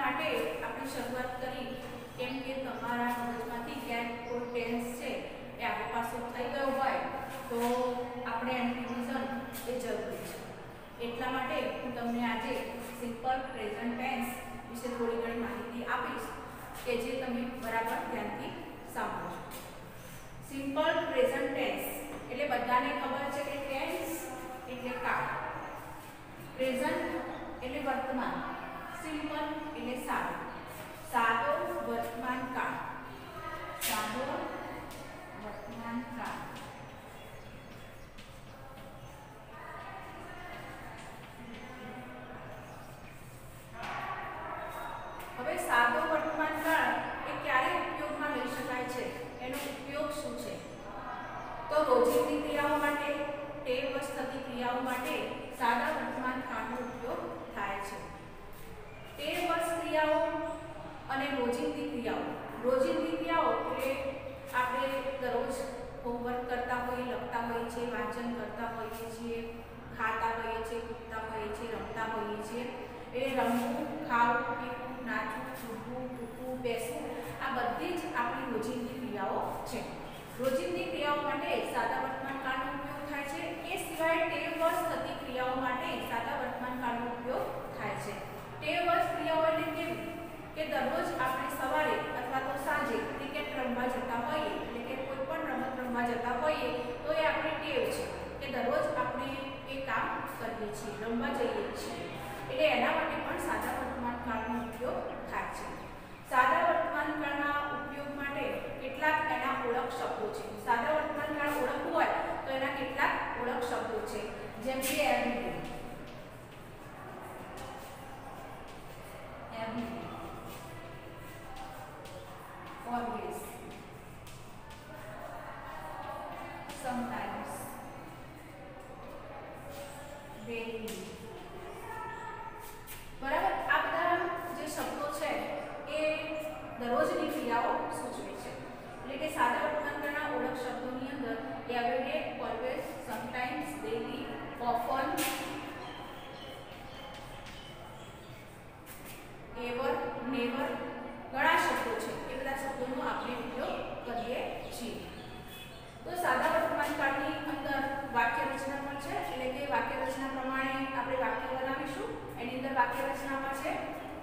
માટે આપણે શરૂઆત કરી કેમ કે તમારા મગજમાંથી ક્યાંક કોઈ ટેન્સ છે એ આગળ પાછો થઈ ગયો હોય તો આપણે એનું રિવિઝન એ જરૂરી છે. એટલા માટે હું તમને આજે સિમ્પલ પ્રેઝન્ટ ટેન્સ વિશે થોડી ઘણી માહિતી આપીશ કે જે તમે બરાબર ધ્યાનથી સાંભળો. સિમ્પલ પ્રેઝન્ટ ટેન્સ એટલે બધાને ખબર છે કે ટેન્સ એટલે કાળ, પ્રેઝન્ટ એટલે વર્તમાન, સિમ્પલ એટલે સાદો, સાદો વર્તમાન કાળ, સાદો વર્તમાન કાળ. હવે સાદો વર્તમાન કાળ એ ક્યારે ઉપયોગમાં લઈ શકાય છે, એનો ઉપયોગ શું છે? તો રોજિંદી ક્રિયાઓ માટે, ટેવવશ થતી ક્રિયાઓ માટે સાદા વર્તમાન કાળનો ઉપયોગ થાય છે. ટેવવશ ક્રિયાઓ અને રોજિંદી ક્રિયાઓ. રોજિંદી ક્રિયાઓ એટલે આપણે દરરોજ હોમવર્ક કરતા હોઈએ, લખતા હોઈએ છીએ, વાંચન કરતા હોઈએ છીએ, ખાતા હોઈએ છીએ, કૂદતા હોઈએ છીએ, રમતા હોઈએ છીએ. એ રમવું, ખાવું, પીવું, નાચવું, છૂટવું, તૂટવું, બેસવું આ બધી જ આપણી રોજિંદી ક્રિયાઓ છે. રોજિંદી ક્રિયાઓ માટે સાદા વર્તમાન કાળનો ઉપયોગ થાય છે. એ સિવાય ટેવવશ થતી ક્રિયાઓ માટે સાદા વર્તમાન કાળનો ઉપયોગ થાય છે. ટેવવશ ક્રિયાઓ એટલે કેવી કે દરરોજ આપણે સવારે અથવા તો સાંજે ક્રિકેટ રમવા જતા હોઈએ, એટલે કે કોઈ પણ રમત રમવા જતા હોઈએ તો એ આપણી ટેવ છે કે દરરોજ આપણે એ કામ કરીએ છીએ, રમવા જઈએ છીએ. એટલે એના માટે પણ સાદા વર્તમાન કાળનો ઉપયોગ થાય છે. સાદા વર્તમાન કાળના ઉપયોગ માટે કેટલાક એના ઓળખ શબ્દો છે. સાદા વર્તમાન કાળ ઓળખવું હોય તો એના કેટલાક ઓળખ શબ્દો છે, જેમ કે everyday, everyday, always, sometimes, daily. બરાબર, આ બધા જે શબ્દો છે એ દરરોજની ક્રિયાઓ સૂચવે છે. એટલે કે સાદા વર્તમાન કાળના ઓળખ શબ્દોની અંદર everyday, always, sometimes, daily, often, ever, never ઘણા શબ્દો છે. એ બધા શબ્દોનો આપણે ઉપયોગ કરીએ છીએ. તો સાદા વર્તમાન કાળની અંદર વાક્ય રચના પણ છે, એટલે કે વાક્ય રચના પ્રમાણે આપણે વાક્ય બનાવીશું. એની અંદર વાક્ય રચનામાં છે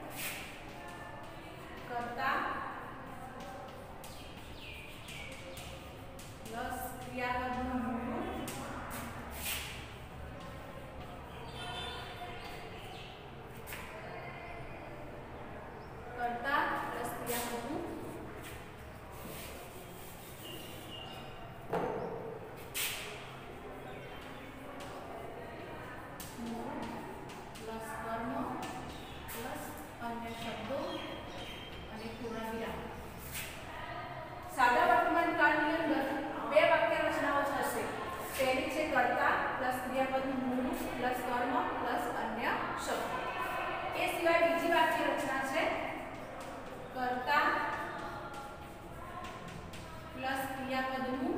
કર્તા પ્લસ ક્રિયાપદનું મૂળ, કર્તા પ્લસ ક્રિયાપદનું પ્લસ કર્મ પ્લસ અન્ય શબ્દો અને પૂર્ણવિરામ. સાદા વર્તમાન કાળની અંદર બે વાક્ય રચનાઓ થશે. પહેલી છે કર્તા પ્લસ ક્રિયાપદનું મૂળ પ્લસ કર્મ પ્લસ અન્ય શબ્દો. એ સિવાય બીજી વાક્ય રચના છે કર્તા પ્લસ ક્રિયાપદનું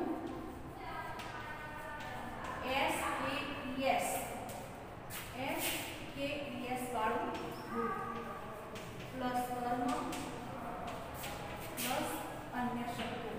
SKES વાળું રૂપ પ્લસ કર્મ પ્લસ અન્ય શબ્દો.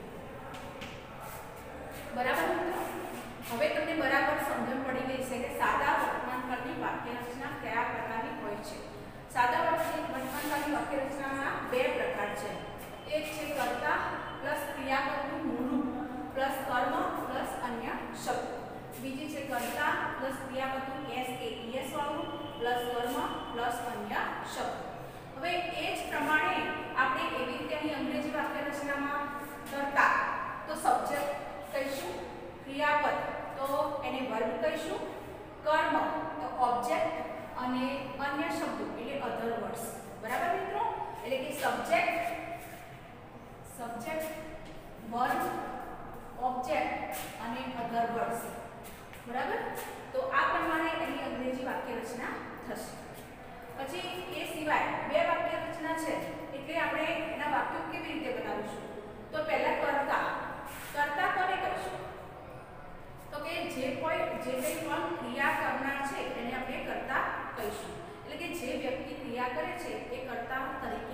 બરાબર મિત્રો, હવે તમને બરાબર સમજણ પડી ગઈ છે કે સાદા વર્તમાન કાળની વાક્ય રચના કયા પ્રકારની હોય છે. સાદા વર્તમાન કાળની વાક્ય રચનાના બે પ્રકાર છે. એક છે કર્તા પ્લસ ક્રિયાપદનું મૂળ પ્લસ કર્મ પ્લસ અન્ય શબ્દો. બીજી છે કર્તા પ્લસ ક્રિયાપદનું SKES વાળું પ્લસ કર્મ પ્લસ અન્ય શબ્દો. હવે એ જ પ્રમાણે આપણે એવી રીતે અહીં અંગ્રેજી વાક્ય રચનામાં કર્તા તો સબ્જેક્ટ કહીશું, ક્રિયાપદ તો એને વર્બ કહીશું, કર્મ તો ઓબ્જેક્ટ અને અન્ય શબ્દો એટલે અધર વર્ડ્સ. બરાબર મિત્રો, એટલે કે સબ્જેક્ટ, વર્બ, ઓબ્જેક્ટ અને અધર વર્ડ્સ. બરાબર, તો આ પ્રમાણે એની અંગ્રેજી વાક્ય રચના થશે. પછી એ સિવાય બે વાક્ય રચના છે, એટલે આપણે એના વાક્યો કેવી રીતે બનાવીશું? તો પહેલા કર્તા. કર્તા કોને કહીશું? તો કે જે કંઈ પણ ક્રિયા કરનાર છે એને આપણે કર્તા કહીશું. એટલે કે જે વ્યક્તિ ક્રિયા કરે છે એ કર્તા તરીકે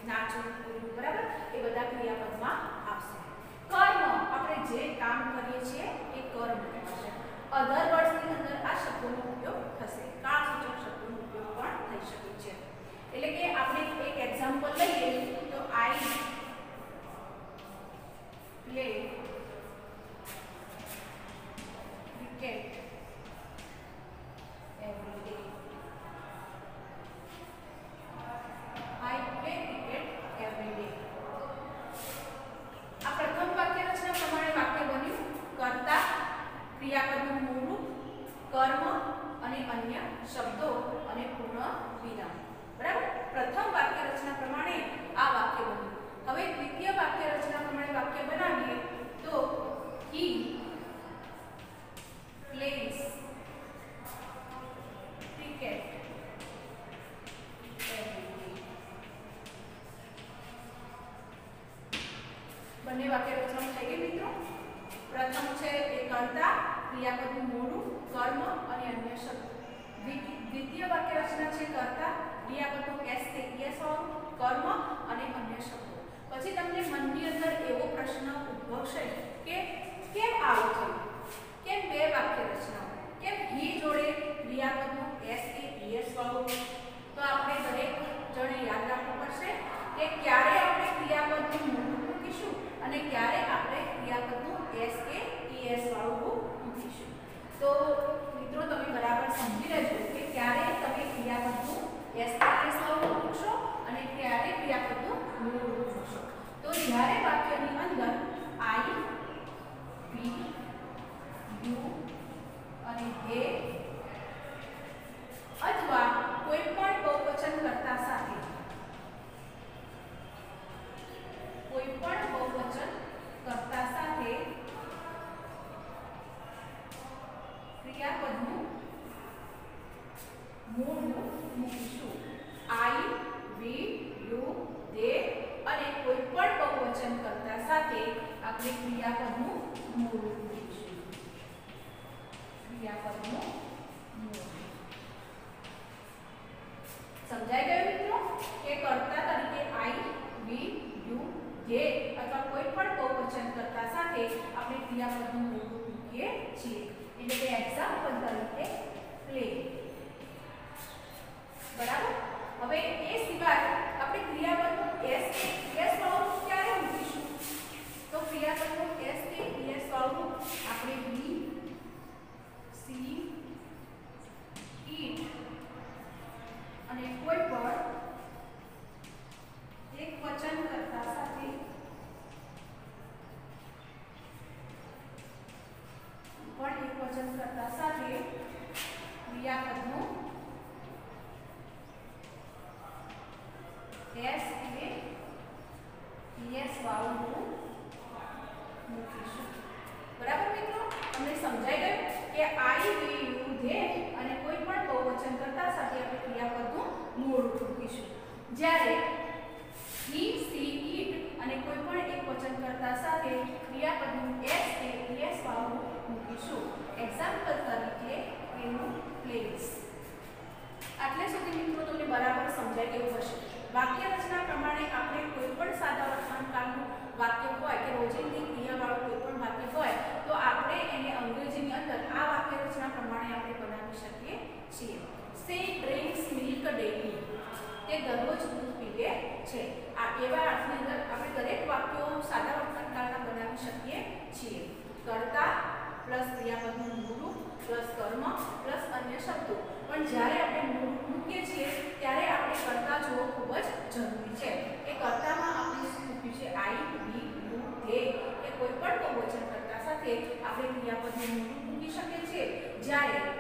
નાચવું, કૂદવું, બરાબર, એ બધા ક્રિયાપદમાં આવશે. કર્મ આપણે જે કામ કરીએ છીએ એ કર્મ કહેવાશે. અધર વર્ડ્સની અંદર આ શબ્દોનો ઉપયોગ થશે. કાળસૂચક શબ્દોનો ઉપયોગ પણ થઈ શકે છે. એટલે કે આપણે એક એક્ઝામ્પલ લઈએ તો I play cricket every day. I play cricket every day. આ પ્રથમ વાક્ય રચના પ્રમાણે વાક્ય બન્યું. કર્તા, ક્રિયાપદનું મૂળ રૂપ, કર્મ અને અન્ય શબ્દો અને પૂર્ણ વિરામ. બરાબર, પ્રથમ વાક્ય રચના પ્રમાણે આ વાક્ય બન્યું. હવે દ્વિતીય વાક્ય રચના પ્રમાણે વાક્ય બનાવીએ તો he plays cricket every day. બંને વાક્ય રચના થઈ ગઈ મિત્રો. પ્રથમ છે એ કર્તા, ક્રિયાપદનું મૂળ રૂપ, કર્મ અને અન્ય શબ્દો. દ્વિતીય વાક્ય રચના છે કર્તા, ક્રિયાપદનું એસ કે ઈએસ વાળું, કર્મ અને અન્ય શબ્દો. પછી તમને મનની અંદર એવો પ્રશ્ન ઉદ્ભવશે કે કેમ આવું થયું, કેમ બે વાક્ય રચનાઓ, કેમ હી જોડે ક્રિયાપદનું એસ કે ઈએસ વાળું. તો આપણે દરેક જણે યાદ રાખવું પડશે કે ક્યારે આપણે ક્રિયાપદનું મૂળ રૂપ મૂકીશું અને ક્યારે આપણે ક્રિયાપદનું એસ કે ઈએસ વાળું રૂપ મૂકીશું. તો મિત્રો તમે બરાબર સમજી લેજો કે ક્યારે તમે ક્રિયાપદનું એસ કે ઈએસ વાળું મૂકશો અને ક્યારે ક્રિયાપદનું મૂળ રૂપ મૂકશો. તો જ્યારે વાક્યની અંદર આઈ, વી, યુ અને ધે અથવા કોઈ પણ બહુવચન કર્તા સાથે ક્રિયાપદનું મૂળ રૂપ મૂકીશું. આઈ, વી, યુ, ધે અને કોઈ પણ બહુવચન કર્તા સાથે આપણે ક્રિયાપદનું મૂળ રૂપ મૂકીશું. ક્રિયાપદનું મૂળ રૂપ સમજાઈ ગયું મિત્રો કે કર્તા તરીકે આઈ, વી, યુ, ધે અથવા કોઈ પણ બહુવચન કર્તા સાથે આપણે ક્રિયાપદનું મૂળ રૂપ મૂકીએ છીએ. એટલે કે એક્ઝામ્પલ તરીકે પ્લે. બરાબર. હવે એ સિવાય આપણે ક્રિયાપદનું એસ કે ઈએસ વાળું ક્યારે મૂકીશું? તો ક્રિયાપદનું એસ કે ઈએસ વાળું આપણે બી, સી, ઈટ અને કોઈ પણ એક વચન કર્તા સાથે ક્રિયાપદનું એસ કે ઈએસ વાળું રૂપ મૂકીશું. બરાબર મિત્રો, તમને સમજાઈ ગયું કે આઈ, વી, યુ, ધે અને કોઈ પણ બહુવચન કર્તા સાથે આપણે ક્રિયાપદનું મૂળ રૂપ મૂકીશું. જ્યારે હી, સી, ઈટ અને કોઈ પણ એક વચન કર્તા સાથે ક્રિયાપદનું એસ કે ઈએસ વાળું રૂપ મૂકીશું. એક્ઝામ્પલ તરીકે એનું પ્લેસ. આટલે સુધી મિત્રો તમને બરાબર સમજાઈ ગયું હશે. વાક્ય રચના પ્રમાણે આપણે કોઈ પણ સાદા વર્તમાનકાળનું વાક્ય હોય કે રોજિંદી ક્રિયાવાળું કોઈ પણ વાક્ય હોય તો આપણે એને અંગ્રેજીની અંદર આ વાક્ય રચના પ્રમાણે આપણે બનાવી શકીએ છીએ. સે ડ્રિંક્સ મિલ્ક ડેલી. તે દરરોજ દૂધ પીવે છે. આ એવા અર્થની અંદર આપણે દરેક વાક્યો સાદા વર્તમાનકાળના બનાવી શકીએ છીએ. કર્તા પ્લસ ક્રિયાપદનું મૂળ રૂપ પ્લસ કર્મ પ્લસ અન્ય શબ્દો. પણ જ્યારે આપણે મૂળ રૂપ મૂકીએ છીએ ત્યારે આપણે કર્તા જોવો ખૂબ જ જરૂરી છે. એ કર્તામાં આપણે શું મૂક્યું છે? આઈ, વી, યુ, ધે કે કોઈ પણ બહુવચન કર્તા સાથે આપણે ક્રિયાપદનું મૂળ રૂપ મૂકી શકીએ છીએ. જ્યારે